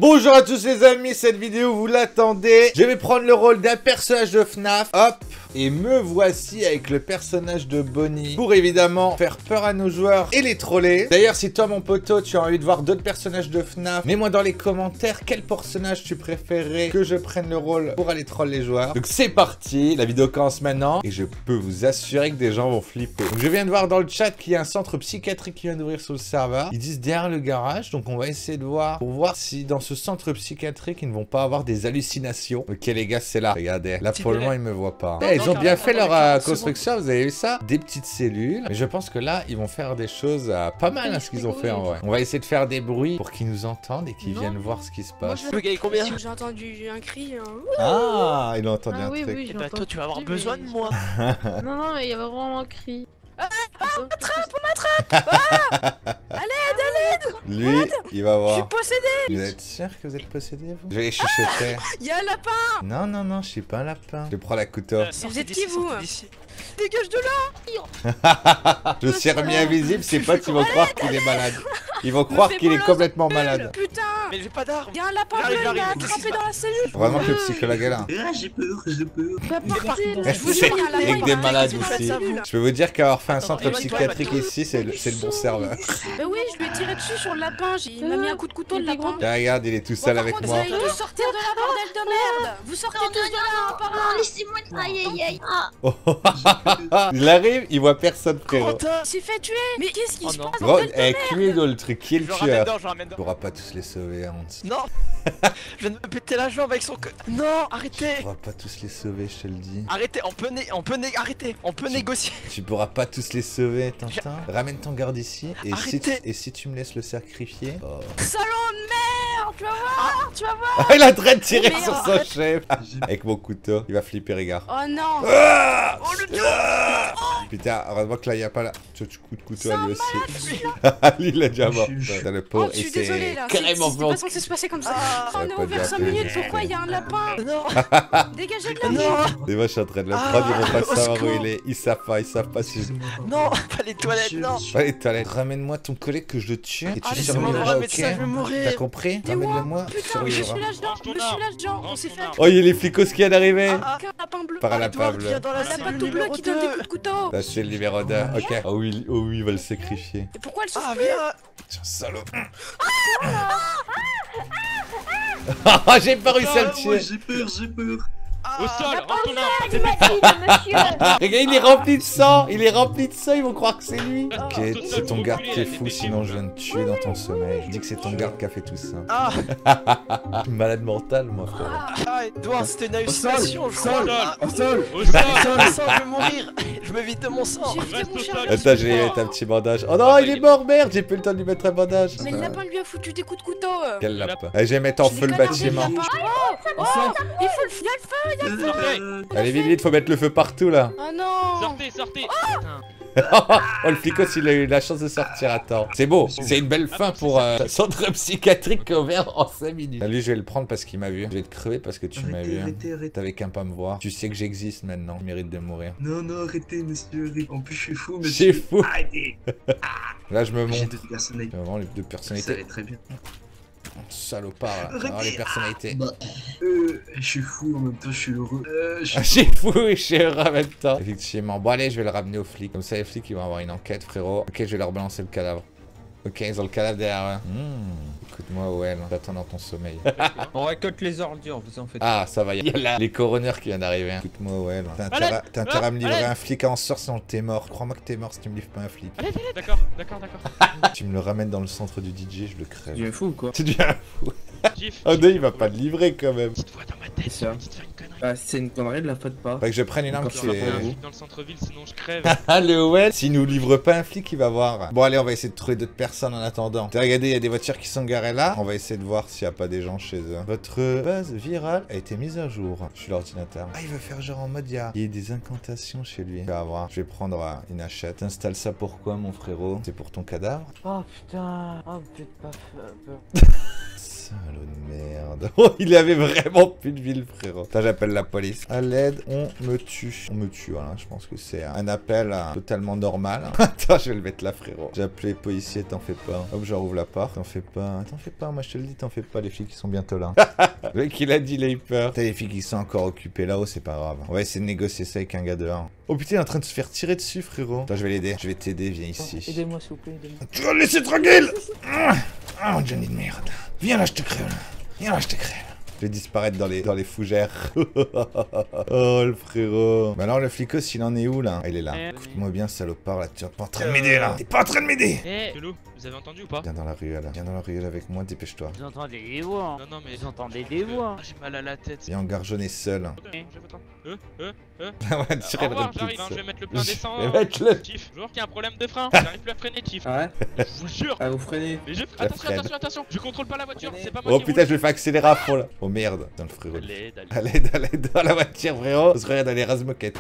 Bonjour à tous les amis, cette vidéo vous l'attendez. Je vais prendre le rôle d'un personnage de FNAF. Hop. Et me voici avec le personnage de Bonnie pour évidemment faire peur à nos joueurs et les troller. D'ailleurs, si toi mon poteau, tu as envie de voir d'autres personnages de FNAF, mets-moi dans les commentaires quel personnage tu préférerais que je prenne le rôle pour aller troller les joueurs. Donc c'est parti, la vidéo commence maintenant et je peux vous assurer que des gens vont flipper. Donc je viens de voir dans le chat qu'il y a un centre psychiatrique qui vient d'ouvrir sur le serveur. Ils disent derrière le garage, donc on va essayer de voir pour voir si dans ce centre psychiatrique ils ne vont pas avoir des hallucinations. Ok les gars, c'est là. Regardez, là pour le moment ils me voient pas. Ils ont bien fait leur construction, vous avez vu ça? Des petites cellules. Mais je pense que là, ils vont faire des choses pas mal à ce qu'ils ont fait en vrai. On va essayer de faire des bruits pour qu'ils nous entendent et qu'ils viennent voir ce qui se passe. Combien? J'ai entendu un cri. Ah, il a entendu un truc. Oui, Et bah toi, tu vas avoir besoin de moi. Non, mais il y avait vraiment un cri. On m'attrape. Allez, Lui, il va je suis voir. possédé. Vous êtes sûr que vous êtes possédé, vous? Je vais les chuchoter. Il y a un lapin. Non, je suis pas un lapin. Je prends la couteau. Vous êtes qui, vous? Dégage de là. Je suis remis invisible, ses potes, ils vont croire qu'il est malade. Ils vont croire qu'il est complètement malade. Putain. Mais j'ai pas d'arme. Il y a un lapin bleu, il m'a attrapé dans la cellule. Vraiment que le psychologue est là. Ah, j'ai peur. Je vous jure, il y a un lapin. Avec des malades dans la aussi. cellule. Je peux vous dire qu'avoir fait un centre éloigne-toi, psychiatrique éloigne-toi. ici, c'est le bon serveur. Bah oui, je lui ai tiré dessus sur le lapin. Il m'a mis un coup de couteau, le lapin. Là, regarde, il est tout seul avec Vous moi. allez tous sortir de là, bordel de merde. Vous sortez tous de là, un par un. Laissez-moi. Aïe aïe aïe. Il arrive, il voit personne, frérot. Quentin. Il s'est fait tuer. Mais qu'est-ce qui Oh se non. passe, Gros, bordel de avec merde? lui dans le truc, qui est Je le le ramène tueur? dedans, je le ramène On dedans. pourra pas tous les sauver, honte. Non. Je viens de me péter la jambe avec son... Non, arrêtez. On pourra pas tous les sauver, je te le dis. Arrêtez, arrêtez, on peut négocier. Tu pourras pas tous les sauver, Tintin. Ramène ton garde ici. Arrêtez. Et si tu me laisses le sacrifier... Oh. Salaud de merde. Tu vas voir, tu vas voir. Ah, il est en train de tirer Mais sur son chef. Avec mon couteau. Il va flipper, regarde. Oh non. Ah Oh le dieu. Putain, heureusement que là, il y a pas là. Tu coup de couteau à lui aussi. Lui, il est déjà mort. T'as le Oh, pauvre. je Et suis désolée c'est là. carrément C'est blanc. pas censé se passer comme ça. On J'aurais est pas ouvert dû 5 appeler minutes. les Pourquoi il y a un lapin? Non. Dégagez de là. Non. Et moi, je suis en train de le prendre. Ils vont pas savoir où il est. Ils savent pas si je... Non, pas les toilettes, non. Pas les toilettes. Ramène-moi ton collègue que je le tue. Et tu Ah, laissez-moi voir survivras, un médecin, je vais ok? mourir. T'as compris? T'es où? Ramène-le-moi. Tu Putain, je suis survivras. là-dedans. On s'est fait Oh, il y a les flicos qui viennent d'arriver. Ah, un lapin bleu. Par un lapin Edouard bleu. vient dans la Un lapin cellule tout bleu numéro qui donne des 2. coups de couteau. Là, c'est le numéro 2. Ok. Oh oui, il va le sacrifier. Et pourquoi elle souffle Ah, plus? viens. Tiens, salaud. Ah, j'ai pas réussi à le tuer. J'ai peur. Au sol, rentre là. Monsieur. Regarde, il est rempli de sang. Ils vont croire que c'est lui. Ok, c'est ton garde qui est fou, sinon je viens de tuer dans ton sommeil. Je dis que c'est ton garde qui a fait tout ça. Ah, Malade mental, moi, frère. ah, Edouard, c'était une hallucination, je crois. Ah, Au sol. Mon sang, je vais mourir. Je me vide de mon sang. J'ai vidé mon cher. Attends, je vais mettre un petit bandage. Oh non, il est mort, merde. J'ai plus le temps de lui mettre un bandage. Mais le lapin lui a foutu des coups de couteau. Quel lapin? Allez, je vais mettre en feu le bâtiment. Oh, il faut le feu. Il y a le feu. Allez, vite, faut mettre le feu partout, là. Oh non. Sortez. Oh, le flicos, il a eu la chance de sortir à temps. C'est beau, c'est une belle fin pour un centre psychiatrique ouvert en 5 minutes. Ah, lui, je vais le prendre parce qu'il m'a vu. Je vais te crever parce que tu m'as vu. Arrêtez. T'avais qu'un pas à me voir. Tu sais que j'existe maintenant. Tu mérites de mourir. Non, arrêtez, monsieur. En plus, je suis fou, C'est monsieur. fou. Arrêtez. Là, je me J'ai monte. deux personnalités. Vraiment, les deux Ça personnalités. allait très bien. Salopard, là. Alors, les personnalités. Je suis fou, en même temps, je suis heureux. Ah, j'ai fou et je suis heureux en même temps. Effectivement. Bon, allez, je vais le ramener aux flics. Comme ça, les flics, ils vont avoir une enquête, frérot. Ok, je vais leur balancer le cadavre. Ok, ils ont le cadavre derrière eux. Écoute-moi, ouais, j'attends dans ton sommeil. On récolte les ordures, vous en faites. Ah, ça va, il y a là les coroners qui viennent d'arriver. Écoute-moi, ouais. T'as intérêt à me livrer un flic en sort sinon t'es mort. Crois-moi que t'es mort si tu me livres pas un flic. D'accord. Tu me le ramènes dans le centre du DJ, je le crève. Tu es fou ou quoi? Tu deviens fou. Gif. Oh non, il va pas le livrer quand même. Petite voix dans ma tête. C'est ça. Petite faire une connerie. Bah, c'est une connerie, de la faites pas. Fait que je prenne une arme qui Je vais est... faire un flic dans le centre-ville, sinon je crève. Ah, le well, s'il nous livre pas un flic, il va voir. Bon, allez, on va essayer de trouver d'autres personnes en attendant. Regardez, il y a des voitures qui sont garées là. On va essayer de voir s'il y a pas des gens chez eux. Votre base virale a été mise à jour. Je suis l'ordinateur. Ah, il veut faire genre en mode, il y a des incantations chez lui. On va voir. Je vais prendre une hachette. T'installes ça pourquoi, mon frérot? C'est pour ton cadavre? Oh putain, oh putain, pas peur. Salaud de merde. merde. Oh, il avait vraiment plus de ville, frérot. Putain, j'appelle la police. À l'aide, on me tue. On me tue, voilà. Je pense que c'est un appel totalement normal. Attends, je vais le mettre là, frérot. J'ai appelé les policiers, t'en fais pas. Hop, je rouvre la porte. T'en fais pas, moi je te le dis, t'en fais pas. Les filles qui sont bientôt là. Le mec, il a dit, il a eu peur. T'as les filles qui sont encore occupées là-haut, c'est pas grave. On va essayer de négocier ça avec un gars dehors. Oh putain, il est en train de se faire tirer dessus, frérot. Attends, je vais l'aider. Je vais t'aider, viens ici. Aidez-moi s'il vous plaît, aidez-moi. Tu vas le laisser tranquille. Oh, Johnny de merde. Viens là, je te crève. Viens là, je te crève. Je vais disparaître dans les fougères. Oh, le frérot. Bah alors, le flicos, il en est où, là? Ah, il est là. Écoute-moi bien, salopard, là. Tu es pas en train de m'aider, là. T'es pas en train de m'aider. Eh, Hello, vous avez entendu ou pas? Viens dans la ruelle, là. Viens dans la ruelle avec moi, dépêche-toi. Vous entendez des voix. Non, non, mais. Vous entendez des voix. J'ai mal à la tête. Viens engarjonner seul. J'ai votre Ah ouais, tu Au revoir, j'arrive, hein, je vais mettre le plein d'essence. Je vais mettre le... Chief, toujours qu'il y a un problème de frein. J'arrive plus à freiner, Chief. Ah ouais? Je vous jure. Ah, vous freinez. Mais je. Attention. Je contrôle pas la voiture, c'est pas moi Oh qui putain, roule. je vais faire accélérer à fond, là. Oh merde. Dans le frérot. Allez. À l'aide dans la voiture, frérot. On se regarde dans les rase-moquettes.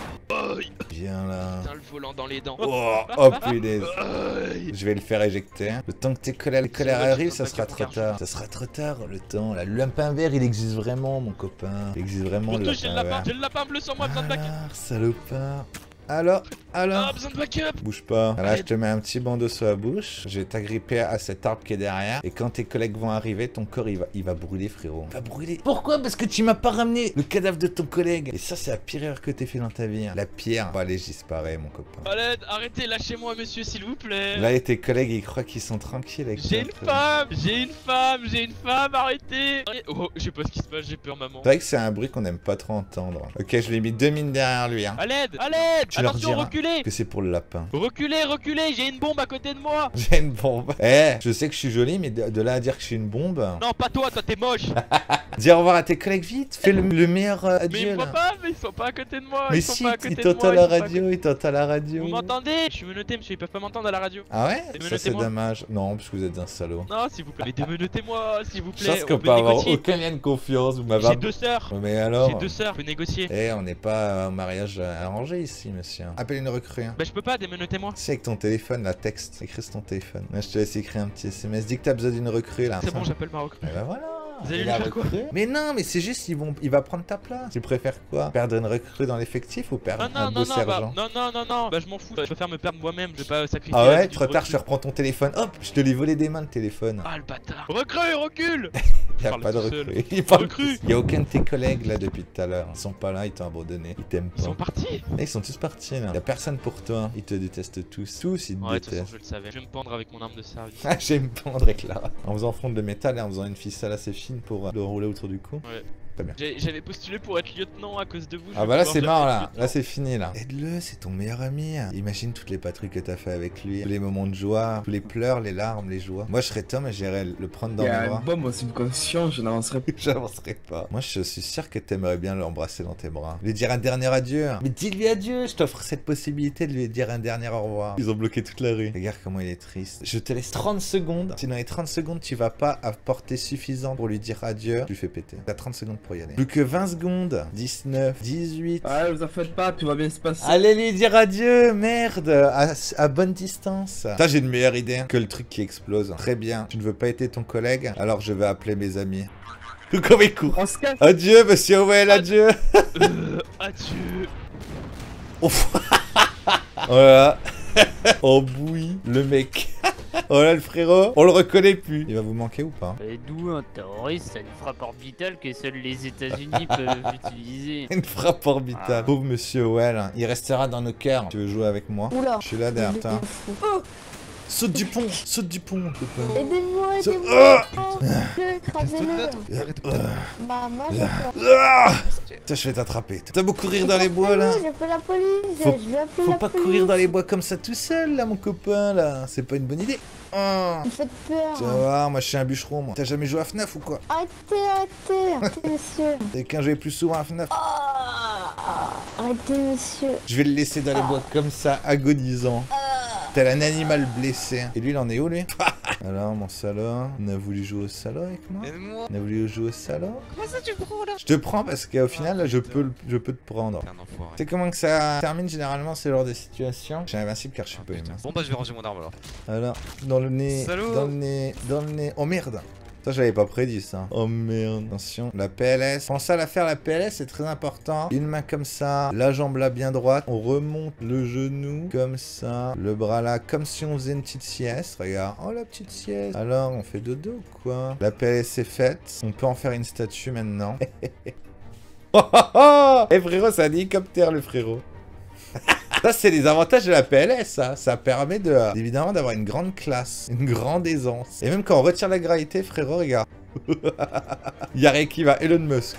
Viens là. Putain, le volant dans les dents. Oh punaise. Je vais le faire éjecter. Le temps que tes colères arrivent, ça sera trop tard. Ça sera trop tard, le temps. Là, le lapin vert, il existe vraiment, mon copain. Il existe vraiment, le lapin vert. J'ai le lapin bleu sur moi, besoin de backup. Salopard. Alors Ah, besoin de backup. Bouge pas. Là, je te mets un petit bandeau sur la bouche. Je vais t'agripper à cet arbre qui est derrière. Et quand tes collègues vont arriver, ton corps, il va brûler, frérot. Il va brûler. Pourquoi? Parce que tu m'as pas ramené le cadavre de ton collègue. Et ça, c'est la pire erreur que t'aies fait dans ta vie. Hein. La pire. Bon, allez, je disparais, mon copain. Allez, arrêtez, lâchez-moi, monsieur, s'il vous plaît. Là, et tes collègues, ils croient qu'ils sont tranquilles avec J'ai toi, une femme, arrêtez. Oh, je sais pas ce qui se passe, j'ai peur, maman. C'est vrai que c'est un bruit qu'on aime pas trop entendre. Ok, je lui ai mis 2 mines derrière lui. Hein. À l'aide. Tu leur Attention, diras reculez. que c'est pour le lapin. Reculez, j'ai une bombe à côté de moi. J'ai une bombe. Eh, je sais que je suis joli, mais de là à dire que je suis une bombe. Non, pas toi t'es moche. Dis au revoir à tes collègues vite. Fais le meilleur Mais adieu ils me voient là. pas, mais ils sont pas à côté de moi. Mais Ils sont si, pas à côté il de moi, t'entend ils la sont pas à radio, il t'entend la radio. Vous m'entendez? Je suis menotté, monsieur, ils peuvent pas m'entendre à la radio. Ah ouais? Ça c'est Démenotez-moi. dommage. Non, parce que vous êtes un salaud. Non, s'il vous plaît. Mais démenotez-moi, s'il vous Je plaît. pense qu'on On peut peut avoir négocier. aucun lien de confiance. Vous m'avez. J'ai 2 sœurs. Mais alors? J'ai 2 sœurs, on peut négocier. Eh, on n'est pas au mariage arrangé ici, monsieur. Appelle une recrue. Hein. Bah, je peux pas, démenotez-moi. C'est avec ton téléphone, la texte. Écris sur ton téléphone. Là, je te laisse écrire un petit SMS. Dis que t'as besoin d'une recrue là. C'est bon, j'appelle Maroc. Et bah voilà. Vous allez Et lui la faire quoi? recrue. Mais non, mais c'est juste, il va prendre ta place. Tu préfères quoi? Perdre une recrue dans l'effectif ou perdre Ah un non, beau non, sergent? non, bah je m'en fous, je préfère me perdre moi-même, je vais pas sacrifier. Ah la ouais, vie trop d'une tard, je te recrue. reprends ton téléphone. Hop, je te l'ai volé des mains le téléphone. Ah le bâtard. Recrue, recule. Y'a parle pas de tout seul. recrue. Il parle Recrue. tout- Y a aucun de tes collègues là depuis tout à l'heure. Ils sont pas là, ils t'ont abandonné. Ils t'aiment Ils pas. sont partis. Ils sont tous partis là. Y'a personne pour toi. Ils te détestent tous. Tous, ils te Ouais, de toute façon, détestent. je le savais. Je vais me pendre avec mon arme de service. Ah, j'aime pendre avec Lara. En faisant fondre le métal et en faisant une ficelle assez fine pour le rouler autour du cou. Ouais. Très bien. J'avais postulé pour être lieutenant à cause de vous. je Ah vais bah là pouvoir c'est jamais mort être là, lieutenant. là c'est fini là. Aide-le, c'est ton meilleur ami. Imagine toutes les patrouilles que t'as fait avec lui, tous les moments de joie, tous les pleurs, les larmes, les joies. Moi je serais Tom et j'irais le prendre dans Il y mes a bras. une bombe au subconscient, je n'avancerai plus. J'avancerai pas. Moi je suis sûr que t'aimerais bien l'embrasser dans tes bras. Lui dire un dernier adieu. Mais dis-lui adieu, je t'offre cette possibilité de lui dire un dernier au revoir. Ils ont bloqué toute la rue. Regarde comment il est triste. Je te laisse 30 secondes. Si dans les 30 secondes tu vas pas apporter suffisant pour lui dire adieu, tu lui fais péter. T'as 30 secondes pour y aller. Plus que 20 secondes. 19, 18. Ouais, vous en faites pas, tout va bien se passer. Allez lui dire adieu, merde, à bonne distance. Ça, j'ai une meilleure idée que le truc qui explose. Très bien, tu ne veux pas aider ton collègue, alors je vais appeler mes amis. Comme il court. On se casse. Adieu, monsieur Owell, adieu. Adieu. Ouf. Voilà. Oh bouille, le mec. Oh là le frérot, on le reconnaît plus. Il va vous manquer ou pas? Et d'où un terroriste a une frappe orbitale que seuls les États-Unis peuvent utiliser. Une frappe orbitale. Pauvre monsieur Owell, il restera dans nos cœurs. Tu veux jouer avec moi? Oula. Je suis là derrière toi. Saute du pont, copain. Aidez-moi, Saute- aidez-moi. Ah Écrasez-le. Maman, je Ah Putain, je vais t'attraper. T'as beau courir dans les bois là. Je fais la police. Faut- Je vais appeler Faut la pas police. courir dans les bois comme ça tout seul là, mon copain là. C'est pas une bonne idée. Oh. Vous me faites peur. Tu vas voir, moi je suis un bûcheron moi. T'as jamais joué à FNAF ou quoi? Arrêtez, monsieur. Et quand je vais plus souvent à FNAF. Arrêtez, monsieur. Je vais le laisser dans les bois comme ça, agonisant. Tel un animal blessé. Et lui, il en est où, lui? Alors, mon salaud, on a voulu jouer au salaud avec moi? moi. On a voulu jouer au salaud? Comment ça tu me prends là? Je te prends parce qu'au final, là, je peux te prendre. T'es un enfoiré. Tu sais comment que ça termine généralement ce genre de situation? Je suis invincible car je suis pas humain. Bon bah je vais ranger mon arme alors. Alors, dans le nez, Salaud. dans le nez, dans le nez. Oh merde! Ça, j'avais pas prédit ça. Oh merde. Attention, la PLS. Pensez à la faire, la PLS, c'est très important. Une main comme ça, la jambe là bien droite. On remonte le genou comme ça. Le bras là, comme si on faisait une petite sieste. Regarde. Oh, la petite sieste. Alors, on fait dodo ou quoi? La PLS est faite. On peut en faire une statue maintenant. Oh, oh, oh. Eh frérot, c'est un hélicoptère le frérot. Ça, c'est les avantages de la PLS, ça. Ça permet évidemment d'avoir une grande classe, une grande aisance. Et même quand on retire la gravité, frérot, regarde. Y'a rien qui va, Elon Musk.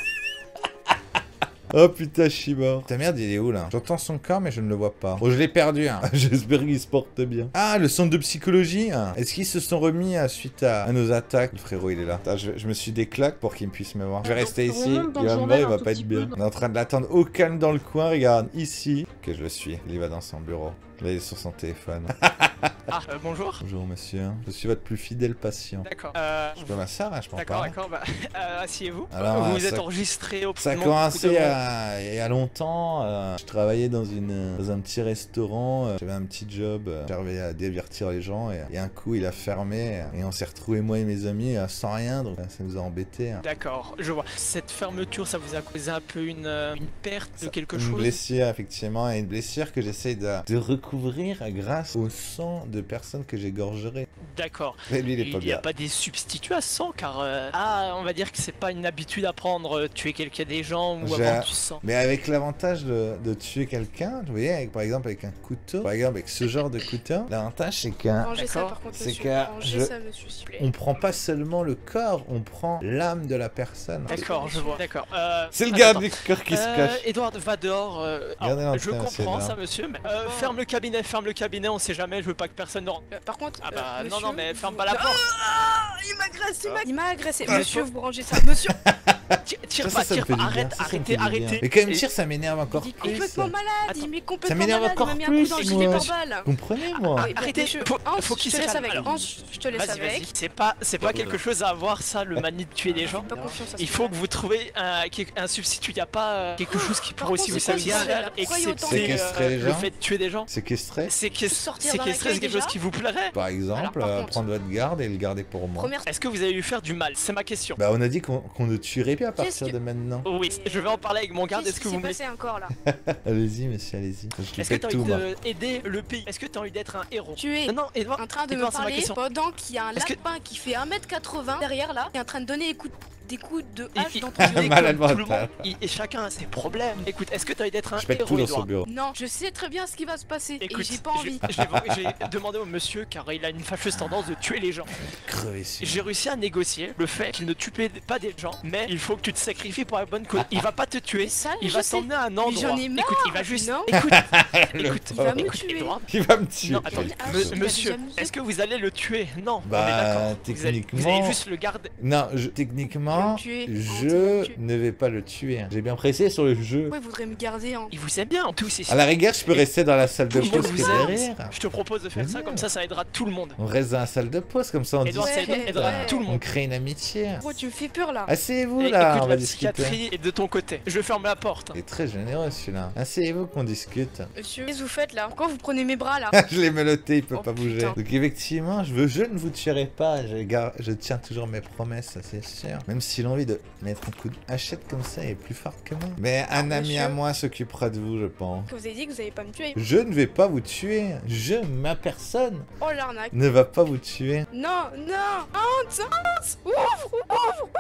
Oh putain, je suis mort. Ta merde, il est où là? J'entends son corps, mais je ne le vois pas. Oh, je l'ai perdu, hein. J'espère qu'il se porte bien. Ah, le centre de psychologie, hein. Est-ce qu'ils se sont remis suite à nos attaques? Le frérot, il est là. Attends, je me suis déclaqué pour qu'il puisse me voir. Je vais rester ici. Il va me voir, il va pas être bien. On est en train de l'attendre au calme dans le coin. Regarde, ici. Ok, je le suis. Il va dans son bureau. Là, il est sur son téléphone. Ah, bonjour. Bonjour, monsieur. Je suis votre plus fidèle patient. D'accord. Je peux m'asseoir, hein, je m'en D'accord, parle. d'accord. Bah, asseyez-vous. Alors, vous ça- êtes enregistré au Ça a nom de commencé beaucoup de monde. il y a longtemps. Je travaillais dans un petit restaurant. J'avais un petit job. J'arrivais à divertir les gens. Et un coup, il a fermé. Et on s'est retrouvés, moi et mes amis, sans rien. Donc, ça nous a embêtés. D'accord, je vois. Cette fermeture, ça vous a causé un peu une perte de quelque Une chose? blessure, effectivement. Et une blessure que j'essaye de recouvrir grâce au sang de personnes que j'égorgerai. D'accord. Mais lui, il est pas Il n'y a bien. pas des substituts à sang car on va dire que c'est pas une habitude à prendre tuer quelqu'un des gens ou J'ai- avoir du sang. Mais avec l'avantage de tuer quelqu'un, vous voyez, par exemple avec un couteau, par exemple avec ce genre de couteau, l'avantage c'est qu'un Rangez ça D'accord. par contre, C'est monsieur. que Rangez je- ça, monsieur, s'il vous plaît. on prend pas seulement le corps, on prend l'âme de la personne. D'accord, je vois. D'accord. C'est le attends, garde attends. du corps qui se cache. Edouard va dehors. Regardez Alors, je l'entrée, c'est comprends là. ça, monsieur. Mais, ferme le cabinet, on sait jamais. Je veux pas que personne ne rentre. Par contre, Ah bah non, monsieur, non, mais ferme vous- pas la porte. Ah, il m'agresse, il m'a agressé. Ah. Monsieur, vous rangez ça. Monsieur, Tire Ça, pas, ça me tire fait pas. du bien, Arrête, ça me arrêtez, fait du bien. arrêtez. Mais quand il me Et- tire, ça m'énerve encore il est plus. complètement malade. Attends. Il est Ça complètement m'énerve malade. encore Il m'a mis un coup plus, dans le moi. gilet pare-balles. Comprenez-moi. Arrêtez, Monsieur, faut Hans, qu'il je te se laisse calme. avec. Alors, Hans, je te laisse Vas-y, avec. vas-y. C'est pas quelque chose à avoir ça, le manie de tuer des gens. Pas confiance à ce Il faut gars-là. que vous trouviez un substitut. Il n'y a pas quelque chose qui Par pourrait contre, aussi vous c'est quoi ce satisfaire, bordel, là? Pourquoi il y a autant de- excepté Séquestrer les le gens fait de tuer des gens. Séquestré, Sortir dans la Séquestrer, c'est caille quelque chose déjà qui vous plairait. par exemple, Alors, par contre- prendre votre garde et le garder pour moi. Première. Est-ce que vous allez lui faire du mal? C'est ma question. Bah on a dit qu'on ne tuerait plus à Qu'est-ce partir que- de maintenant. Oui, je vais en parler avec mon garde. Qu'est-ce Est-ce qui que vous s'est me passé encore là? Allez-y, monsieur, allez-y. Je lui Est-ce que pète t'as tout, envie moi. d'aider le pays? Est-ce que t'as envie d'être un héros? Tu es Non, non, Edouard. en train de me Edouard, c'est ma parler question. pendant qu'il y a un Est-ce que- lapin qui fait 1m80 derrière là, qui est en train de donner des coups de hache Il- dans il- ton il est nez. Malade comme tout le mental. monde, et chacun a ses problèmes. Écoute, est-ce que t'as envie d'être un Je pète héros, tout dans son Edouard? bureau. Non, je sais très bien ce qui va se passer. Écoute, et j'ai pas envie. j'ai demandé au monsieur car il a une fâcheuse tendance de tuer les gens. Crevé ici. J'ai réussi à négocier le fait qu'il ne tue pas des gens, mais il faut que tu te sacrifies pour la bonne cause. Il va pas te tuer, Mais ça, il je va sais. t'emmener à un endroit. j'en ai marre, Écoute, il va juste. non. Écoute, Le écoute, Il va me écoute, tuer. Edouard. Il va me tuer. Non, attendez, Ah, il a monsieur, déjà mis- est-ce que vous allez le tuer? Non, on est Bah, d'accord. Vous allez techniquement- juste le garder. Non, techniquement, Il va me tuer. je Il va me tuer. ne vais pas le tuer. J'ai bien précisé sur le jeu. Pourquoi il voudrait me garder en. Il vous aime bien en tous ici. À la rigueur, je peux rester dans la salle de Tout le monde pause qui est vous aime. derrière. Je te propose de faire ça, Ouais. comme ça aidera tout le monde. On reste dans la salle de pause, comme ça on Edouard, ça discute. aidera tout le On monde. crée une amitié. Oh, tu me fais peur là. Asseyez-vous Et là, écoute, on va la discuter. psychiatrie est de ton côté. Je ferme la porte. Il est très généreux celui-là. Asseyez-vous qu'on discute. Monsieur, qu'est-ce que vous faites là? Pourquoi vous prenez mes bras là? Je l'ai menotté, il peut Oh, pas bouger. putain. Donc effectivement, je ne vous tuerai pas. Je tiens toujours mes promesses, ça c'est sûr. Même si l'envie de mettre un coup de hachette comme ça est plus forte que moi. Mais un ami monsieur. à moi s'occupera de vous, je pense. Vous avez dit que vous allez pas me tuer. Je ne vais pas vous tuer. Ma personne, Oh l'arnaque. ne va pas vous tuer. Non, non. Hans, ouvre, ouvre.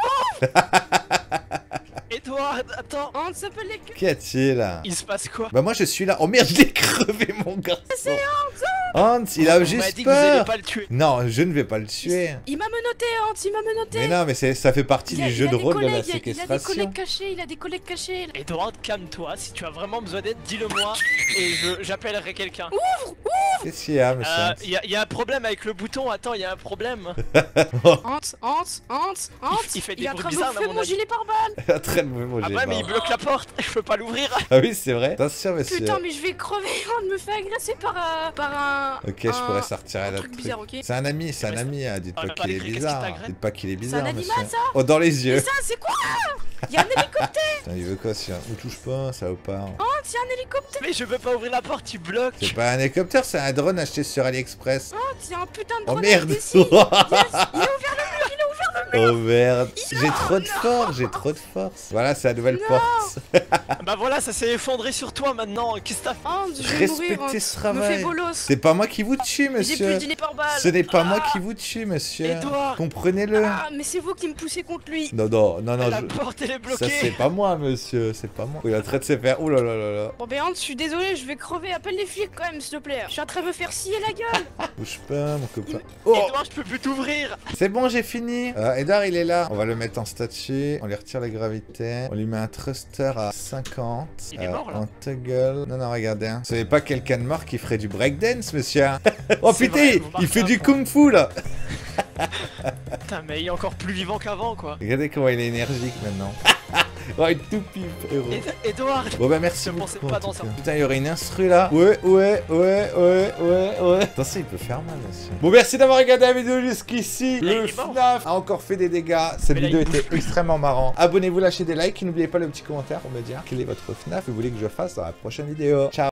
Edouard, attends. Hans s'appelle les queues. Qu'y a-t-il? Il se passe quoi? Bah moi je suis là. Oh merde, je l'ai crevé mon garçon. Hans, il a Vous m'avez juste dit que vous allez peur. pas le tuer. Non, je ne vais pas le tuer. Il m'a menotté, Hans, il m'a menotté. Mais non, mais ça fait partie Il a- du il jeu a de des rôle de la collègues, il a des séquestration. collègues cachés, il a des collègues cachés. là. Edouard, calme-toi. Si tu as vraiment besoin d'aide, dis-le-moi et j'appellerai quelqu'un. Qu'est-ce qu'il y a, monsieur? Il y a un problème avec le bouton. Attends, il y a un problème. Hans, Il fait des il est en bruits train de bizarres, m'offrir à mon mon avis. gilet pare-balles. Très mauvais, moi Ah j'ai ouais, mais il marre. bloque la porte. Je peux pas l'ouvrir. Ah oui, c'est vrai. Attention, monsieur. Putain, mais je vais crever. On me fait agresser par un. Ok, je pourrais sortir un la truc truc. bizarre, ok. C'est un ami, c'est un Mais ami. Dites Ah, pas pas qu'il est l'écrit, qu'est-ce qui bizarre. t'agresse Dites pas qu'il est bizarre, animal, monsieur. ça Oh, dans les yeux. Mais ça, c'est quoi? Il y a un hélicoptère. Putain, il veut quoi, celui-là? On touche pas, ça va pas. Hans, il y a un hélicoptère. Mais je peux pas ouvrir la porte, tu bloques. C'est pas un hélicoptère, c'est un drone acheté sur AliExpress. Hans, il y a un putain de Oh drone merde. avec des cils. Yes, il a ouvert le mur, il a ouvert le Oh merde. J'ai trop de force, j'ai trop de force. Voilà, c'est la nouvelle porte. Bah voilà, ça s'est effondré sur toi maintenant. Qu'est-ce que t'as fait? Oh, je vais mourir. Respectez ce Me travail. fais bolos. C'est pas moi qui vous tue, J'ai plus monsieur. de dîner par balle. Ce n'est pas moi qui vous tue, monsieur. Edouard. Comprenez-le. Ah, mais c'est vous qui me poussez contre lui. Non, non, non, non. La je- porte elle est Ça, bloquée. c'est pas moi, monsieur. C'est pas moi. Il est en train de se faire. Ouh là là là là. Bon, Béante, je suis désolé, je vais crever. Appelle les flics quand même, s'il te plaît. Je suis en train de me faire scier la gueule. Bouge pas, mon copain. Oh, Edouard, je peux plus t'ouvrir. c'est bon, j'ai fini. Edgar, il est là. On va le mettre en statue. On lui retire la gravité. On lui met un thruster à 50. Il est mort, là. En toggle. Non, non, regardez. Hein. Ce n'est pas quelqu'un de mort qui ferait du breakdance, monsieur. Oh C'est putain, vrai, vous marquez il fait un du point. kung fu là. Putain, mais il est encore plus vivant qu'avant quoi. Regardez comment il est énergique maintenant. Oh, il tout pipe, héros. Edouard. Bon bah merci Je beaucoup. pensais en pas tout dans ça. cas. Putain, il y aurait une instru là. Ouais. Attention, il peut faire mal aussi. Bon, merci d'avoir regardé la vidéo jusqu'ici. Là, Le il est mort. FNAF a encore fait des dégâts. Cette Mais là, vidéo il était extrêmement marrant. Abonnez-vous, lâchez des likes et n'oubliez pas le petit commentaire pour me dire quel est votre FNAF que vous voulez que je fasse dans la prochaine vidéo. Ciao.